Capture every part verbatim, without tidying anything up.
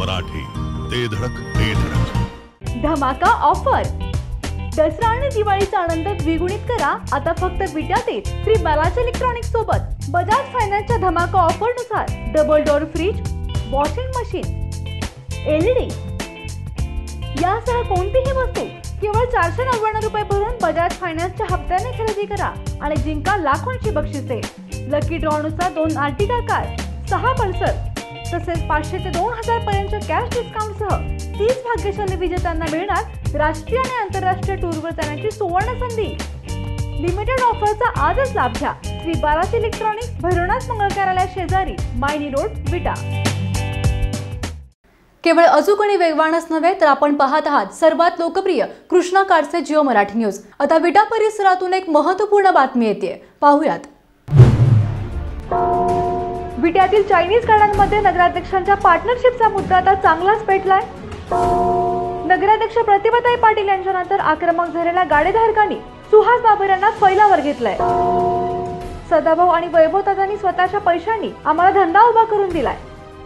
मराठी, ते धडक ते धडक. धमाका ऑफर. दसरा आणि दिवाळीचा आनंद द्विगुणित करा आता फक्त विट्यातील श्री बालाजी इलेक्ट्रॉनिक्स सोबत. बजाज फायनान्सच्या धमाका ऑफर नुसार double door fridge, washing machine, LED यासह कोणतीही वस्तू केवळ चारशे नव्याण्णव रुपये भरून बजाज फायनान्सच्या हप्त्याने खरेदी करा आणि जिंका लाखोंची बक्षिसे. लकी ड्रॉ नुसार दोन आर्टिगा कार, सहा पल्सर तसेच पाचशे ते दोन हजार पर्यंतच्या कॅश डिस्काउंट सह तीस भाग्यशाली विजेत्यांना मिळणार राष्ट्रीय आणि आंतरराष्ट्रीय टूरवर जाण्याची सुवर्ण संधी. लिमिटेड ऑफरचा आजच लाभ घ्या. श्री बालाजी इलेक्ट्रॉनिक्स, भैरवनाथ मंगल कार्यालय शेजारी, मायनी रोड, विटा. केवळ अचूक आणि वेगवानच नव्हे तर आपण पाहत आहात सर्वात लोकप्रिय कृष्णा कार्डचे जिओ मराठी न्यूज. आता विटा परिसरातून एक महत्त्वपूर्ण बातमी येते, पाहूयात. विट्यातील चायनीज गाड्यांमध्ये नगराध्यक्षांच्या पार्टनरशिपचा मुद्दा आता चांगलाच पेटलाय. नगराध्यक्ष प्रतिभाताई पाटील यांच्यानंतर आक्रमक झालेल्या गाडेधारकांनी सुहास बाबर यांना फैलावर घेतलाय. सदाभाऊ आणि वैभवदादांनी स्वतःच्या पैशांनी आम्हाला धंदा उभा करून दिलाय,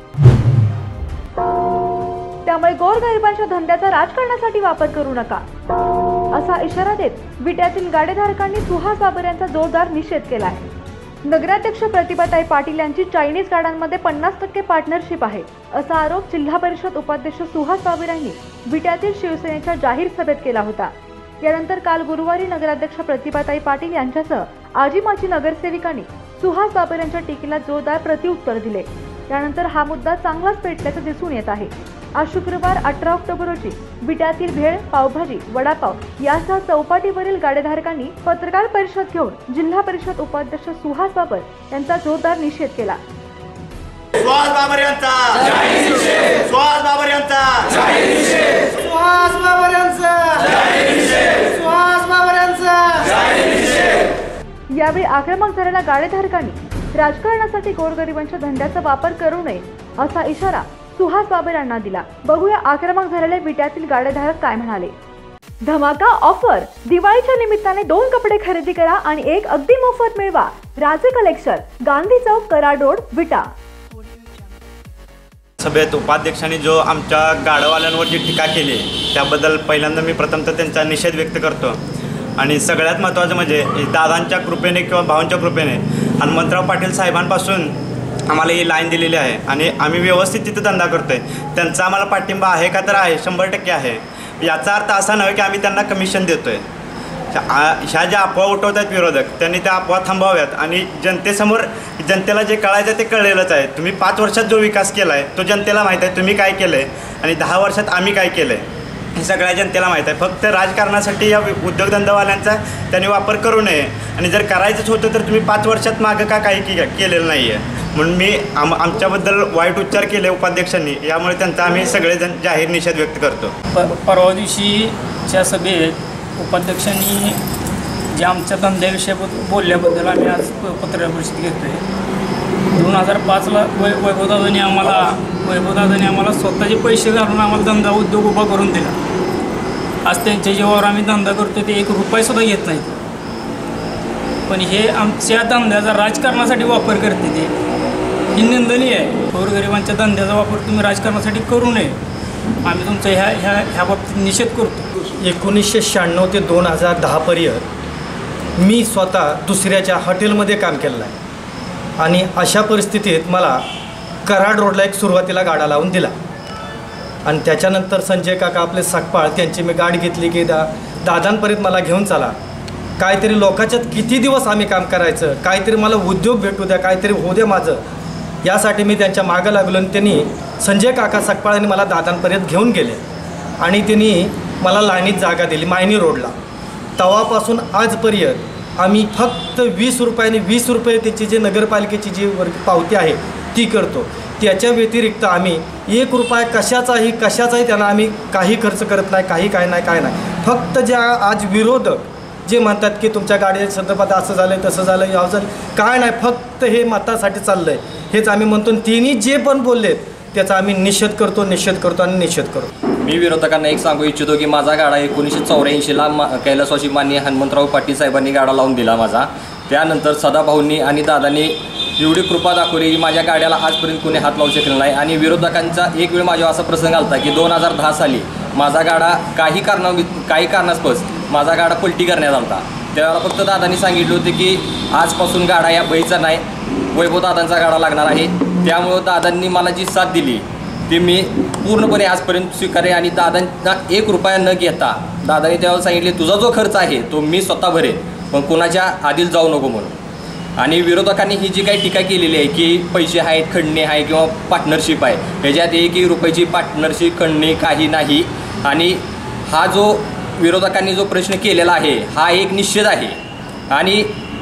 त्यामुळे गोरगरिबांच्या धंद्याचा राजकारणासाठी वापर करू नका असा इशारा देत विट्यातील गाडेधारकांनी सुहास बाबर यांचा जोरदार निषेध केलाय. नगराध्यक्ष प्रतिभाताई पाटील यांची चायनीज गाड्यांमध्ये पन्नास टक्के पार्टनरशिप आहे असा आरोप जिल्हा परिषद उपाध्यक्ष सुहास बाबर यांनी विट्यातील शिवसेनेच्या जाहीर सभेत केला होता. यानंतर काल गुरुवारी नगराध्यक्ष प्रतिभाताई पाटील यांच्यासह आजी माजी नगरसेविकांनी सुहास बाबर यांच्या टीकेला जोरदार प्रत्युत्तर दिले. यानंतर हा मुद्दा चांगलाच पेटल्याचं दिसून येत आहे. आज शुक्रवार अठरा ऑक्टोबर रोजी विट्यातील भेळ, पावभाजी, वडापाव यासह चौपाटीवरील गाडेधारकांनी पत्रकार परिषद घेऊन जिल्हा परिषद उपाध्यक्ष सुहास बाबर यांचा जोरदार निषेध केला. सुहास बाबर यांचा जय निषेध. सुहास बाबर यांचा जय निषेध. सुहास बाबर यांचा जय निषेध. सुहास बाबर यांचा जय निषेध. यावेळी आक्रमक झालेल्या गाडेधारकांनी राजकारणासाठी गोरगरिबांच्या धंद्याचा वापर करू नये असा इशारा सुहास बाबर यांना दिला. बघूया आक्रमक झालेले विट्यातील गाडेधारक काय म्हणाले. धमाका ऑफर. दिवाळीच्या निमित्ताने दोन कपडे खरेदी करा आणि एक अगदी मोफत मिळवा. Raje collection, Gandhi Chowk, Karad road, Vita. सभेत उपाध्यक्षांनी जो आमच्या गाडवाल्यांवर जी टीका केली त्याबद्दल पहिल्यांदा मी प्रथमतः त्यांचा निषेध व्यक्त करतो. आणि सगळ्यात महत्त्वाचं म्हणजे दादांच्या कृपेने किंवा भावांच्या कृपेने हनुमंतराव पाटील साहेबांपासून आम्हाला ही लाईन दिलेली आहे आणि आम्ही व्यवस्थित तिथं धंदा करतो आहे. त्यांचा आम्हाला पाठिंबा आहे का तर आहे, शंभर टक्के आहे. याचा अर्थ असा नव्हे की आम्ही त्यांना कमिशन देतो आहे. ह्या ज्या अफवा उठवत आहेत विरोधक त्यांनी त्या अफवा थांबवाव्यात आणि जनतेसमोर जनतेला जे कळायचं ते कळलेलंच आहे. तुम्ही पाच वर्षात जो विकास केला आहे तो जनतेला माहीत आहे, तुम्ही काय केलं आहे आणि दहा वर्षात आम्ही काय केलं आहे हे सगळ्या जनतेला माहीत आहे. फक्त राजकारणासाठी या उद्योगधंदावाल्यांचा त्यांनी वापर करू नये आणि जर करायचंच होतं तर तुम्ही पाच वर्षात मागं का काही के केलेलं नाही आहे म्हणून मी आम आमच्याबद्दल वाईट उच्चार केले उपाध्यक्षांनी. यामुळे त्यांचा आम्ही सगळेजण जाहीर निषेध व्यक्त करतो. प परवा दिवशीच्या सभेत उपाध्यक्षांनी जे आमच्या धंद्याविषयी बोलल्याबद्दल आम्ही आज पत्रकार परिषद घेतो आहे. दोन हजार पाचला वै वैभवदादांनी आम्हाला वैभवदादांनी आम्हाला स्वतःचे पैसे घालून आम्हाला धंदा उद्योग उभा करून दिला. आज त्यांच्या जीवावर आम्ही धंदा करतो ते एक रुपयासुद्धा घेत नाहीत. पण हे आमच्या धंद्याचा राजकारणासाठी वापर करते ते ही निंदनीय आहे. गोरगरिबांच्या धंद्याचा वापर तुम्ही राजकारणासाठी करू नये. आम्ही तुमचा ह्या ह्या ह्या बाबतीत निषेध करतो. एकोणीसशे शहाण्णव ते दोन हजार दहापर्यंत मी स्वतः दुसऱ्याच्या हॉटेलमध्ये काम केलेलं आहे आणि अशा परिस्थितीत मला कराड रोडला एक सुरुवातीला गाडा लावून दिला आणि त्याच्यानंतर संजय काका आपले सकपाळ त्यांची मी गाडी घेतली की दा दादांपर्यंत मला घेऊन चला. काहीतरी लोकांच्यात किती दिवस आम्ही काम करायचं, काहीतरी मला उद्योग भेटू द्या, काहीतरी होऊ द्या माझं, यासाठी मी त्यांच्या मागं लागलो आणि त्यांनी संजय काका सकपाळांनी मला दादांपर्यंत घेऊन गेले आणि त्यांनी मला लाईनीत जागा दिली मायनी रोडला. तेव्हापासून आजपर्यंत आम्ही फक्त वीस रुपयाने वीस रुपये त्याची जे नगरपालिकेची जी वर पावती आहे ती करतो. त्याच्या व्यतिरिक्त आम्ही एक रुपया कशाचाही कशाचाही त्यांना आम्ही काही खर्च करत नाही, काही काय नाही काय नाही. फक्त ज्या आज विरोधक जे म्हणतात की तुमच्या गाडीच्या संदर्भात असं झालं आहे तसं झालं याव झालं काय नाही, फक्त हे मतासाठी चाललं आहे हेच आम्ही म्हणतो. तिन्ही जे पण बोललेत त्याचा आम्ही निषेध करतो निषेध करतो आणि निषेध करतो. मी विरोधकांना एक सांगू इच्छितो की माझा गाडा एकोणीसशे चौऱ्याऐंशीला मा कैलासवासी माननीय हनुमंतराव पाटील साहेबांनी गाडा लावून दिला माझा. त्यानंतर सदाभाऊंनी आणि दादांनी एवढी कृपा दाखवली की माझ्या गाड्याला आजपर्यंत कोणी हात लावू शकले नाही. आणि विरोधकांचा एक वेळ माझ्या असा प्रसंग आला की दोन हजार दहा साली माझा गाडा काही कारणा काही कारणास्पद माझा गाडा पलटी करण्यात आला होता. त्यावेळेला फक्त दादांनी सांगितलं होतं की आजपासून गाडा या बैचा नाही, वैभव दादांचा गाडा लागणार आहे. त्यामुळं दादांनी मला जी साथ दिली ती मी पूर्णपणे आजपर्यंत स्वीकारे. आणि दादांना एक रुपया न घेता दादांनी त्यावेळेला सांगितले तुझा जो खर्च आहे तो मी स्वतः भरेन, पण कोणाच्या आधील जाऊ नको म्हणून. आणि विरोधकांनी ही जी काही टीका केलेली आहे की पैसे आहेत, खंडणी आहे किंवा पार्टनरशिप आहे, ह्याच्यात एकही रुपयाची पार्टनरशिप, खंडणी काही नाही. आणि हा जो विरोधकांनी जो प्रश्न केलेला आहे हा एक निषेध आहे. आणि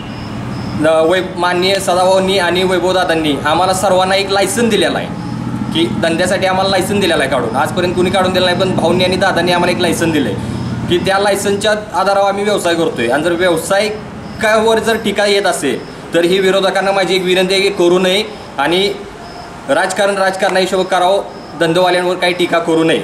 वै माननीय सदाभाऊंनी आणि वैभवदादांनी आम्हाला सर्वांना एक लायसन दिलेला आहे की धंद्यासाठी आम्हाला लायसन दिलेलं आहे काढून. आजपर्यंत कुणी काढून दिलं नाही, पण भाऊंनी आणि दादांनी आम्हाला एक लायसन दिलं आहे की त्या लायसनच्या आधारावर आम्ही व्यवसाय करतो आहे. आणि जर व्यवसायावर जर टीका येत असेल तर ही विरोधकांना माझी एक विनंती आहे की करू नये आणि राजकारण राजकारणाहिशोब करावं, धंदेवाल्यांवर काही टीका करू नये.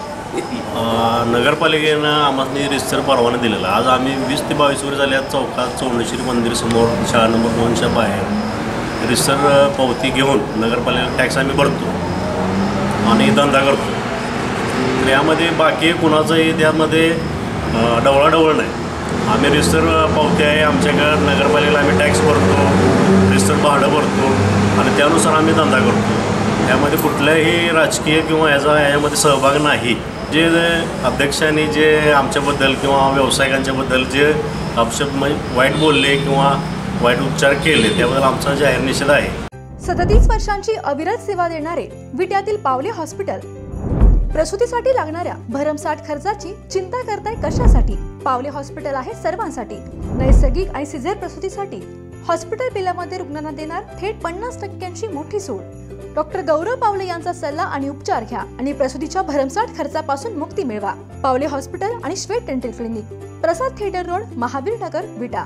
नगरपालिकेनं आम्हाला रितसर परवाना दिलेला. आज आम्ही वीस ते बावीस वर्ष झाल्या चौकात चौंडेश्वरी मंदिरसमोर शाळा नंबर दोनच्या बाहेर रितसर पावती घेऊन नगरपालिका टॅक्स आम्ही भरतो आणि धंदा करतो. तर यामध्ये बाकी कुणाचंही त्यामध्ये डवळाडवळ नाही. आम्ही रितसर पावती आहे आमच्याकडं, नगरपालिकेला आम्ही टॅक्स भरतो, रितसर भाडं भरतो आणि त्यानुसार आम्ही धंदा करतो. त्यामध्ये कुठल्याही राजकीय किंवा याचा यामध्ये सहभाग नाही. जे अध्यक्षांनी जे आमच्याबद्दल किंवा व्यावसायिकांच्याबद्दल जे अपशब्द वाईट बोलले किंवा वाईट उपचार केले त्याबद्दल आमचा जाहीर निषेध आहे. सदतीस वर्षांची अविरत सेवा देणारे विट्यातील पावले हॉस्पिटल. प्रसूतीसाठी लागणाऱ्या भरमसाठ खर्चाची चिंता करताय कशासाठी? पावले हॉस्पिटल आहे सर्वांसाठी. नैसर्गिक आणि सिझर प्रसूतीसाठी हॉस्पिटल बिलामध्ये रुग्णांना देणार थेट पन्नास टक्क्यांची मोठी सूट. डॉक्टर गौरव पावले यांचा सल्ला आणि उपचार घ्या आणि प्रसूतीच्या भरमसाठ खर्चापासून मुक्ती मिळवा. पावले हॉस्पिटल आणि Shwet dental clinic, Prasad theatre road, Mahavir Nagar, Vita.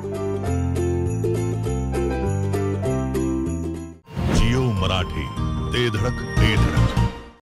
Jio Marathi, ते धडक ते धडक.